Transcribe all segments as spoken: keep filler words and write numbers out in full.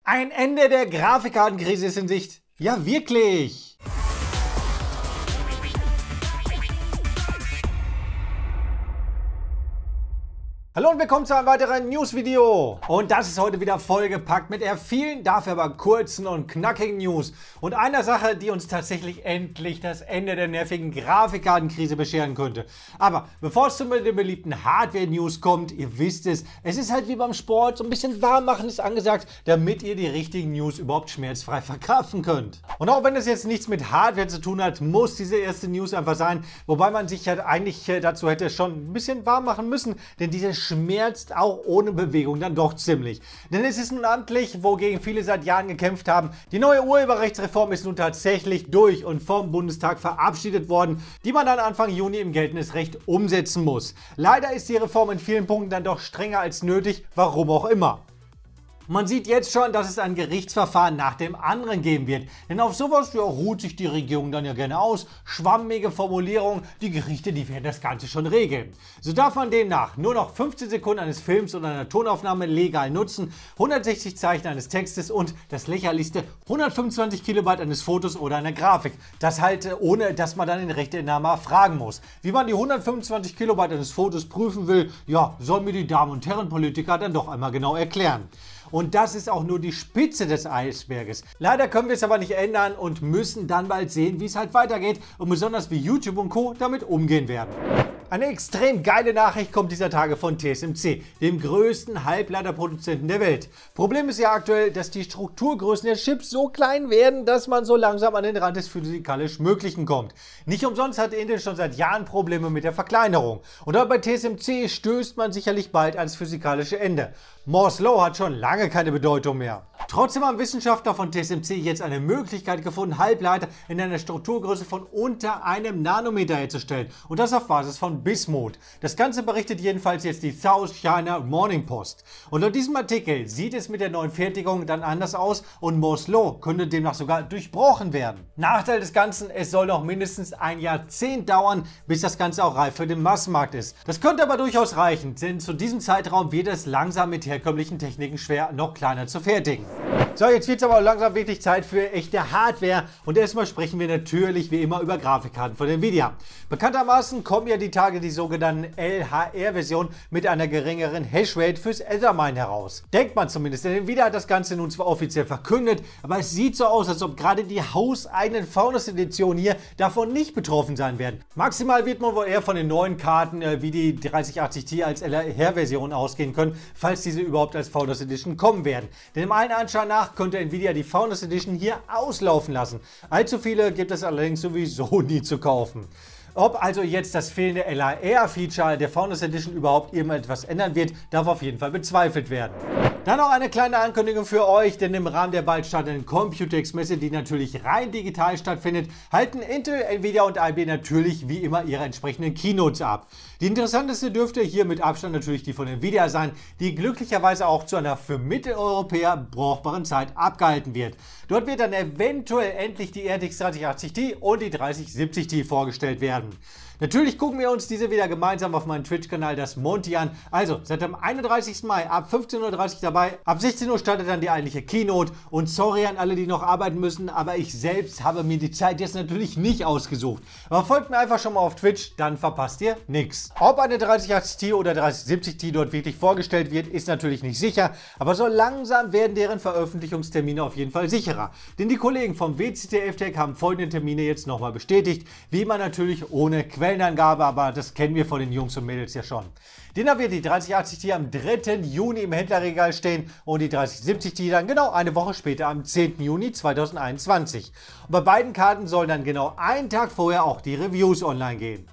Ein Ende der Grafikkartenkrise ist in Sicht. Ja, wirklich! Hallo und willkommen zu einem weiteren News-Video. Und das ist heute wieder vollgepackt mit eher vielen, dafür aber kurzen und knackigen News. Und einer Sache, die uns tatsächlich endlich das Ende der nervigen Grafikkartenkrise bescheren könnte. Aber bevor es zu den beliebten Hardware-News kommt, ihr wisst es, es ist halt wie beim Sport, so ein bisschen warm machen ist angesagt, damit ihr die richtigen News überhaupt schmerzfrei verkraften könnt. Und auch wenn das jetzt nichts mit Hardware zu tun hat, muss diese erste News einfach sein, wobei man sich ja eigentlich dazu hätte schon ein bisschen warm machen müssen, denn diese schmerzt auch ohne Bewegung dann doch ziemlich. Denn es ist nun amtlich, wogegen viele seit Jahren gekämpft haben. Die neue Urheberrechtsreform ist nun tatsächlich durch und vom Bundestag verabschiedet worden, die man dann Anfang Juni im geltendes Recht umsetzen muss. Leider ist die Reform in vielen Punkten dann doch strenger als nötig, warum auch immer. Man sieht jetzt schon, dass es ein Gerichtsverfahren nach dem anderen geben wird. Denn auf sowas ja, ruht sich die Regierung dann ja gerne aus. Schwammige Formulierungen, die Gerichte, die werden das Ganze schon regeln. So darf man demnach nur noch fünfzehn Sekunden eines Films oder einer Tonaufnahme legal nutzen, hundertsechzig Zeichen eines Textes und das lächerlichste hundertfünfundzwanzig Kilobyte eines Fotos oder einer Grafik. Das halt ohne, dass man dann den Rechteinhaber fragen muss. Wie man die hundertfünfundzwanzig Kilobyte eines Fotos prüfen will, ja, soll mir die Damen und Herren Politiker dann doch einmal genau erklären. Und das ist auch nur die Spitze des Eisberges. Leider können wir es aber nicht ändern und müssen dann bald sehen, wie es halt weitergeht und besonders wie YouTube und Co. damit umgehen werden. Eine extrem geile Nachricht kommt dieser Tage von T S M C, dem größten Halbleiterproduzenten der Welt. Problem ist ja aktuell, dass die Strukturgrößen der Chips so klein werden, dass man so langsam an den Rand des physikalisch Möglichen kommt. Nicht umsonst hat Intel schon seit Jahren Probleme mit der Verkleinerung. Und auch bei T S M C stößt man sicherlich bald ans physikalische Ende. Moore's Law hat schon lange keine Bedeutung mehr. Trotzdem haben Wissenschaftler von T S M C jetzt eine Möglichkeit gefunden, Halbleiter in einer Strukturgröße von unter einem Nanometer herzustellen. Und das auf Basis von Bismuth. Das Ganze berichtet jedenfalls jetzt die South China Morning Post. Und laut diesem Artikel sieht es mit der neuen Fertigung dann anders aus und Moore's Law könnte demnach sogar durchbrochen werden. Nachteil des Ganzen, es soll noch mindestens ein Jahrzehnt dauern, bis das Ganze auch reif für den Massenmarkt ist. Das könnte aber durchaus reichen, denn zu diesem Zeitraum wird es langsam mit herkömmlichen Techniken schwer, noch kleiner zu fertigen. So, jetzt wird es aber auch langsam wirklich Zeit für echte Hardware und erstmal sprechen wir natürlich wie immer über Grafikkarten von Nvidia. Bekanntermaßen kommen ja die Tage die sogenannten L H R-Versionen mit einer geringeren Hashrate fürs Ethermine heraus. Denkt man zumindest, denn Nvidia hat das Ganze nun zwar offiziell verkündet, aber es sieht so aus, als ob gerade die hauseigenen Founders-Editionen hier davon nicht betroffen sein werden. Maximal wird man wohl eher von den neuen Karten äh, wie die dreißig achtzig Ti als L H R-Version ausgehen können, falls diese überhaupt als Founders Edition kommen werden. Denn im einen Anschein nach könnte Nvidia die Founders Edition hier auslaufen lassen. Allzu viele gibt es allerdings sowieso nie zu kaufen. Ob also jetzt das fehlende L H R-Feature der Founders Edition überhaupt irgendetwas ändern wird, darf auf jeden Fall bezweifelt werden. Dann noch eine kleine Ankündigung für euch, denn im Rahmen der bald startenden Computex-Messe, die natürlich rein digital stattfindet, halten Intel, Nvidia und A M D natürlich wie immer ihre entsprechenden Keynotes ab. Die interessanteste dürfte hier mit Abstand natürlich die von Nvidia sein, die glücklicherweise auch zu einer für Mitteleuropäer brauchbaren Zeit abgehalten wird. Dort wird dann eventuell endlich die R T X dreißig achtzig Ti und die dreißig siebzig Ti vorgestellt werden. Natürlich gucken wir uns diese wieder gemeinsam auf meinem Twitch-Kanal Das Monty an. Also seid am einunddreißigsten Mai ab fünfzehn Uhr dreißig dabei. Ab sechzehn Uhr startet dann die eigentliche Keynote. Und sorry an alle, die noch arbeiten müssen, aber ich selbst habe mir die Zeit jetzt natürlich nicht ausgesucht. Aber folgt mir einfach schon mal auf Twitch, dann verpasst ihr nichts. Ob eine dreißig achtzig Ti oder dreißig siebzig Ti dort wirklich vorgestellt wird, ist natürlich nicht sicher. Aber so langsam werden deren Veröffentlichungstermine auf jeden Fall sicherer. Denn die Kollegen vom W C T F Tech haben folgende Termine jetzt nochmal bestätigt. Wie immer natürlich ohne Quellenangabe, aber das kennen wir von den Jungs und Mädels ja schon. Demnach wird die dreißig achtzig Ti am dritten Juni im Händlerregal stehen und die dreißig siebzig Ti dann genau eine Woche später am zehnten Juni zweitausendeinundzwanzig. Und bei beiden Karten sollen dann genau einen Tag vorher auch die Reviews online gehen.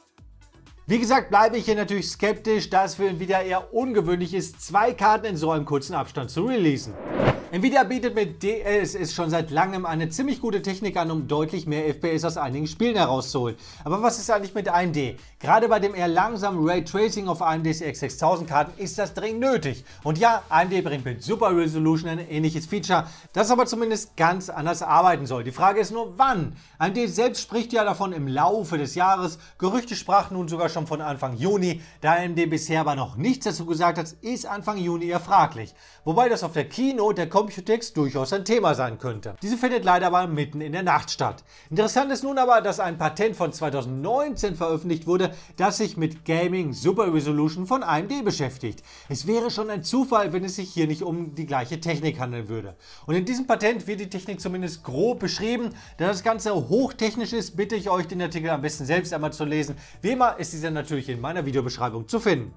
Wie gesagt, bleibe ich hier natürlich skeptisch, da es für Nvidia eher ungewöhnlich ist, zwei Karten in so einem kurzen Abstand zu releasen. Nvidia bietet mit D L S S schon seit langem eine ziemlich gute Technik an, um deutlich mehr F P S aus einigen Spielen herauszuholen. Aber was ist eigentlich mit A M D? Gerade bei dem eher langsamen Raytracing auf A M Ds R X sechstausend Karten ist das dringend nötig. Und ja, A M D bringt mit Super Resolution ein ähnliches Feature, das aber zumindest ganz anders arbeiten soll. Die Frage ist nur, wann? A M D selbst spricht ja davon im Laufe des Jahres. Gerüchte sprachen nun sogar schon von Anfang Juni. Da A M D bisher aber noch nichts dazu gesagt hat, ist Anfang Juni eher fraglich. Wobei das auf der Keynote der Computex durchaus ein Thema sein könnte. Diese findet leider aber mitten in der Nacht statt. Interessant ist nun aber, dass ein Patent von zweitausendneunzehn veröffentlicht wurde, das sich mit Gaming Super Resolution von A M D beschäftigt. Es wäre schon ein Zufall, wenn es sich hier nicht um die gleiche Technik handeln würde. Und in diesem Patent wird die Technik zumindest grob beschrieben. Da das Ganze hochtechnisch ist, bitte ich euch, den Artikel am besten selbst einmal zu lesen. Wie immer ist dieser natürlich in meiner Videobeschreibung zu finden.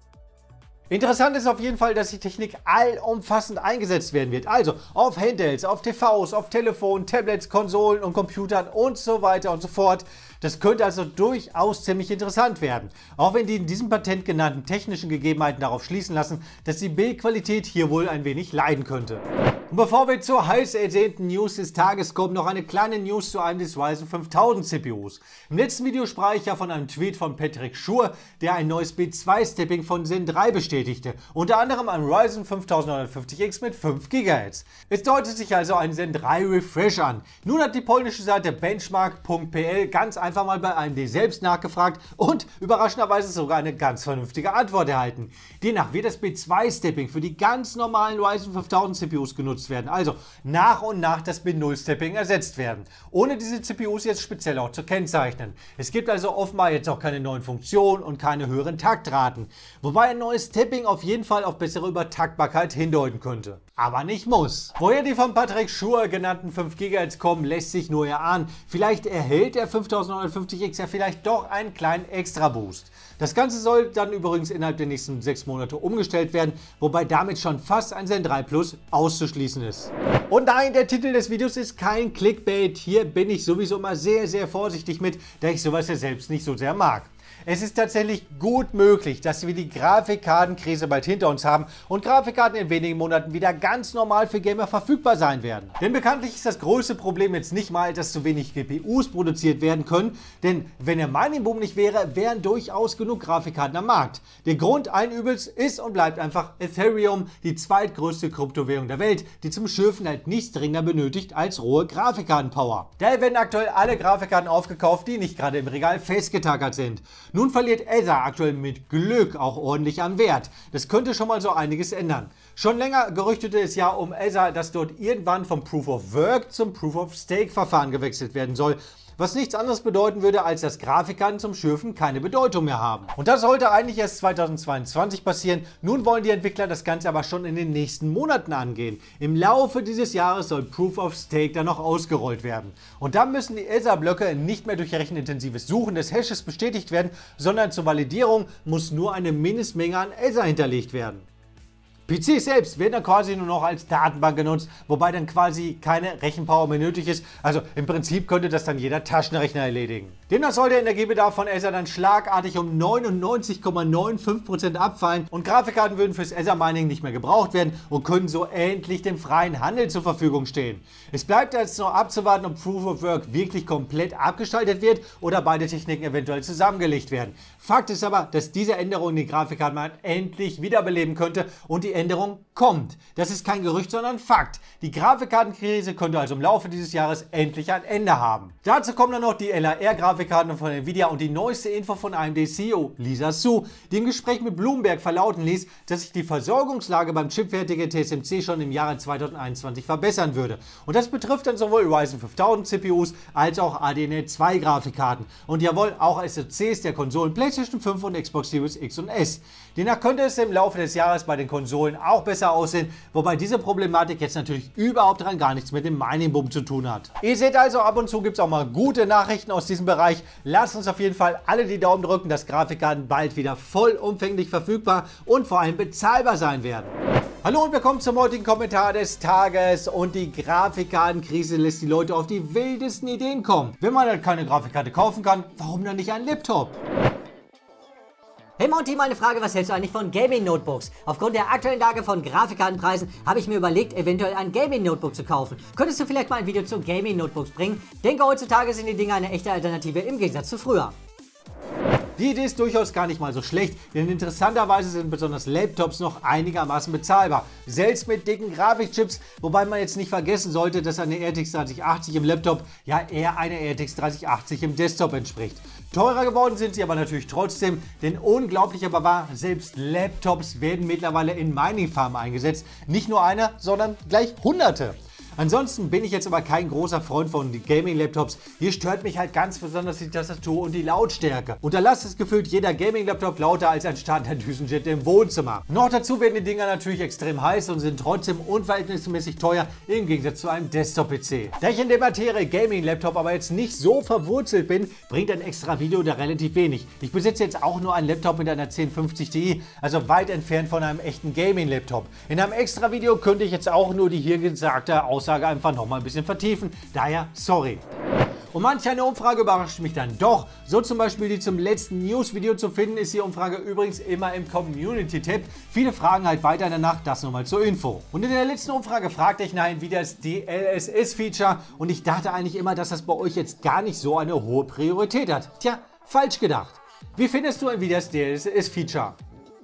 Interessant ist auf jeden Fall, dass die Technik allumfassend eingesetzt werden wird. Also auf Handhelds, auf T Vs, auf Telefonen, Tablets, Konsolen und Computern und so weiter und so fort. Das könnte also durchaus ziemlich interessant werden. Auch wenn die in diesem Patent genannten technischen Gegebenheiten darauf schließen lassen, dass die Bildqualität hier wohl ein wenig leiden könnte. Und bevor wir zur heiß ersehnten News des Tages kommen, noch eine kleine News zu einem des Ryzen fünftausend C P Us. Im letzten Video sprach ich ja von einem Tweet von Patrick Schur, der ein neues B zwei Stepping von Zen drei bestätigte. Unter anderem ein Ryzen fünftausendneunhundertfünfzig X mit fünf Gigahertz. Es deutet sich also ein Zen drei Refresh an. Nun hat die polnische Seite benchmark punkt p l ganz einfach mal bei A M D selbst nachgefragt und überraschenderweise sogar eine ganz vernünftige Antwort erhalten. Demnach wird das B zwei Stepping für die ganz normalen Ryzen fünftausend C P Us genutzt werden, also nach und nach das B null Stepping ersetzt werden, ohne diese C P Us jetzt speziell auch zu kennzeichnen. Es gibt also offenbar jetzt auch keine neuen Funktionen und keine höheren Taktraten, wobei ein neues Stepping auf jeden Fall auf bessere Übertaktbarkeit hindeuten könnte. Aber nicht muss. Woher die von Patrick Schur genannten fünf Gigahertz kommen, lässt sich nur erahnen. Vielleicht erhält der fünftausendneunhundertfünfzig X ja vielleicht doch einen kleinen Extra-Boost. Das Ganze soll dann übrigens innerhalb der nächsten sechs Monate umgestellt werden, wobei damit schon fast ein Zen drei Plus auszuschließen ist. Und nein, der Titel des Videos ist kein Clickbait. Hier bin ich sowieso immer sehr, sehr vorsichtig mit, da ich sowas ja selbst nicht so sehr mag. Es ist tatsächlich gut möglich, dass wir die Grafikkartenkrise bald hinter uns haben und Grafikkarten in wenigen Monaten wieder ganz normal für Gamer verfügbar sein werden. Denn bekanntlich ist das größte Problem jetzt nicht mal, dass zu wenig G P Us produziert werden können, denn wenn der Mining Boom nicht wäre, wären durchaus genug Grafikkarten am Markt. Der Grund allen Übels ist und bleibt einfach Ethereum, die zweitgrößte Kryptowährung der Welt, die zum Schürfen halt nichts dringender benötigt als rohe Grafikkartenpower. Daher werden aktuell alle Grafikkarten aufgekauft, die nicht gerade im Regal festgetackert sind. Nun verliert Aether aktuell mit Glück auch ordentlich an Wert. Das könnte schon mal so einiges ändern. Schon länger gerüchtete es ja um Aether, dass dort irgendwann vom Proof of Work zum Proof of Stake Verfahren gewechselt werden soll. Was nichts anderes bedeuten würde, als dass Grafikkarten zum Schürfen keine Bedeutung mehr haben. Und das sollte eigentlich erst zweitausendzweiundzwanzig passieren. Nun wollen die Entwickler das Ganze aber schon in den nächsten Monaten angehen. Im Laufe dieses Jahres soll Proof of Stake dann noch ausgerollt werden. Und dann müssen die Aether-Blöcke nicht mehr durch rechenintensives Suchen des Hashes bestätigt werden, sondern zur Validierung muss nur eine Mindestmenge an Aether hinterlegt werden. P Cs selbst werden dann quasi nur noch als Datenbank genutzt, wobei dann quasi keine Rechenpower mehr nötig ist. Also im Prinzip könnte das dann jeder Taschenrechner erledigen. Demnach soll der Energiebedarf von Aether dann schlagartig um neunundneunzig Komma fünfundneunzig Prozent abfallen und Grafikkarten würden fürs Aether Mining nicht mehr gebraucht werden und können so endlich dem freien Handel zur Verfügung stehen. Es bleibt jetzt noch abzuwarten, ob Proof of Work wirklich komplett abgeschaltet wird oder beide Techniken eventuell zusammengelegt werden. Fakt ist aber, dass diese Änderung in den Grafikkartenmarkt endlich wiederbeleben könnte und die Änderung kommt. Das ist kein Gerücht, sondern Fakt. Die Grafikkartenkrise könnte also im Laufe dieses Jahres endlich ein Ende haben. Dazu kommen dann noch die L A R-Grafikkarten von Nvidia und die neueste Info von A M D C E O Lisa Su, die im Gespräch mit Bloomberg verlauten ließ, dass sich die Versorgungslage beim Chipfertiger T S M C schon im Jahre zweitausendeinundzwanzig verbessern würde. Und das betrifft dann sowohl Ryzen fünftausend C P Us als auch A D N A zwei Grafikkarten. Und jawohl, auch S O Cs der Konsolen PlayStation fünf und Xbox Series X und S. Demnach könnte es im Laufe des Jahres bei den Konsolen auch besser aussehen, wobei diese Problematik jetzt natürlich überhaupt dran gar nichts mit dem Mining Boom zu tun hat. Ihr seht also, ab und zu gibt es auch mal gute Nachrichten aus diesem Bereich. Lasst uns auf jeden Fall alle die Daumen drücken, dass Grafikkarten bald wieder vollumfänglich verfügbar und vor allem bezahlbar sein werden. Hallo und willkommen zum heutigen Kommentar des Tages. Und die Grafikkartenkrise lässt die Leute auf die wildesten Ideen kommen. Wenn man halt keine Grafikkarte kaufen kann, warum dann nicht einen Laptop? Hey Monty, mal eine Frage, was hältst du eigentlich von Gaming-Notebooks? Aufgrund der aktuellen Lage von Grafikkartenpreisen habe ich mir überlegt, eventuell ein Gaming-Notebook zu kaufen. Könntest du vielleicht mal ein Video zu Gaming-Notebooks bringen? Ich denke, heutzutage sind die Dinger eine echte Alternative im Gegensatz zu früher. Die Idee ist durchaus gar nicht mal so schlecht, denn interessanterweise sind besonders Laptops noch einigermaßen bezahlbar. Selbst mit dicken Grafikchips, wobei man jetzt nicht vergessen sollte, dass eine R T X dreißig achtzig im Laptop ja eher einer R T X dreißig achtzig im Desktop entspricht. Teurer geworden sind sie aber natürlich trotzdem, denn unglaublich aber wahr, selbst Laptops werden mittlerweile in Mining-Farmen eingesetzt. Nicht nur einer, sondern gleich hunderte. Ansonsten bin ich jetzt aber kein großer Freund von Gaming-Laptops. Hier stört mich halt ganz besonders die Tastatur und die Lautstärke. Und da lasst es gefühlt jeder Gaming-Laptop lauter als ein Standard-Düsenjet im Wohnzimmer. Noch dazu werden die Dinger natürlich extrem heiß und sind trotzdem unverhältnismäßig teuer im Gegensatz zu einem Desktop-P C. Da ich in der Materie Gaming-Laptop aber jetzt nicht so verwurzelt bin, bringt ein extra Video da relativ wenig. Ich besitze jetzt auch nur einen Laptop mit einer zehn fünfzig Ti, also weit entfernt von einem echten Gaming-Laptop. In einem extra Video könnte ich jetzt auch nur die hier gesagte Aussage einfach noch mal ein bisschen vertiefen, daher sorry. Und manch eine Umfrage überrascht mich dann doch. So zum Beispiel die zum letzten News-Video zu finden, ist die Umfrage übrigens immer im Community-Tab. Viele fragen halt weiter danach, das nochmal zur Info. Und in der letzten Umfrage fragte ich nach wieder das D L S S-Feature und ich dachte eigentlich immer, dass das bei euch jetzt gar nicht so eine hohe Priorität hat. Tja, falsch gedacht. Wie findest du Nvidias D L S S-Feature?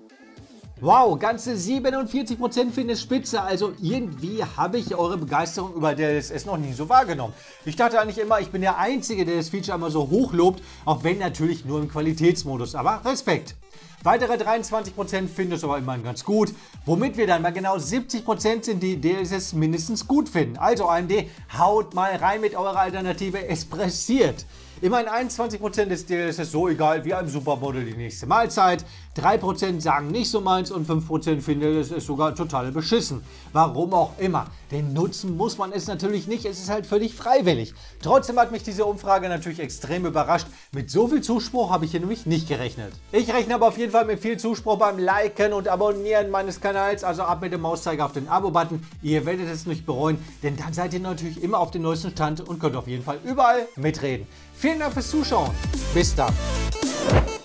Wow, ganze siebenundvierzig Prozent finden es spitze, also irgendwie habe ich eure Begeisterung über D L S S noch nie so wahrgenommen. Ich dachte eigentlich immer, ich bin der Einzige, der das Feature immer so hoch lobt, auch wenn natürlich nur im Qualitätsmodus, aber Respekt. Weitere dreiundzwanzig Prozent finden es aber immerhin ganz gut, womit wir dann mal genau siebzig Prozent sind, die D L S S mindestens gut finden. Also A M D, haut mal rein mit eurer Alternative, es pressiert. Immerhin einundzwanzig Prozent ist D L S S so egal wie einem Supermodel die nächste Mahlzeit, drei Prozent sagen nicht so meins und fünf Prozent finden es sogar total beschissen. Warum auch immer, denn nutzen muss man es natürlich nicht, es ist halt völlig freiwillig. Trotzdem hat mich diese Umfrage natürlich extrem überrascht, mit so viel Zuspruch habe ich hier nämlich nicht gerechnet. Ich rechne aber auf jeden Fall mit viel Zuspruch beim Liken und Abonnieren meines Kanals, also ab mit dem Mauszeiger auf den Abo-Button, ihr werdet es nicht bereuen, denn dann seid ihr natürlich immer auf dem neuesten Stand und könnt auf jeden Fall überall mitreden. Vielen Dank fürs Zuschauen. Bis dann.